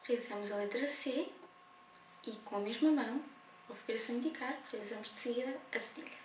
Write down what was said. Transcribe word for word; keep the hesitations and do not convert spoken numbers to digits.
realizamos a letra C e com a mesma mão, ou figuração indicar, realizamos de seguida a cedilha.